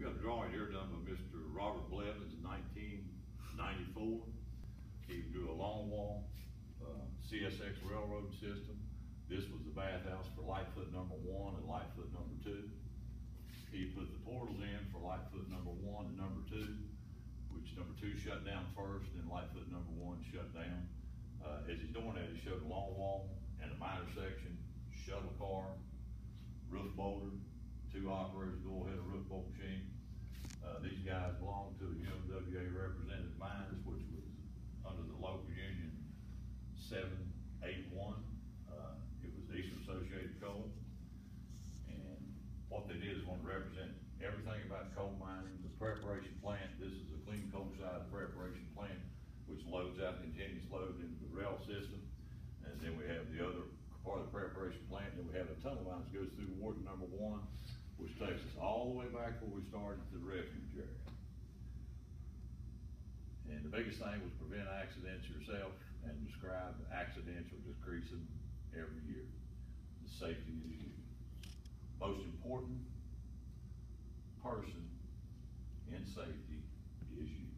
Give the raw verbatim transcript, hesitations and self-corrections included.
got a drawing here done by Mister Robert Blevins in nineteen ninety-four. He drew a long wall, uh, C S X railroad system. This was the bathhouse for Lightfoot number one and Lightfoot number two. He put the portals in for Lightfoot number one and number two, which number two shut down first, and Lightfoot number one shut down. Uh, as he's doing that, he showed a long wall and a minor section, shuttle car, roof bolter, two operators go ahead a roof bolt machine. Uh, these guys belong to the U M W A represented mines, which was under the local union seven eight one. Uh, it was the Eastern Associated Coal. And what they did is want to represent everything about coal mining, the preparation plant. This is a clean coal side preparation plant, which loads out continuous load into the rail system. And then we have the other part of the preparation plant. Then we have a tunnel line that goes through Ward number one, which takes us all the way back where we started to the refuge area. And the biggest thing was prevent accidents yourself and describe accidental decreasing every year. The safety is you. Most important person in safety is you.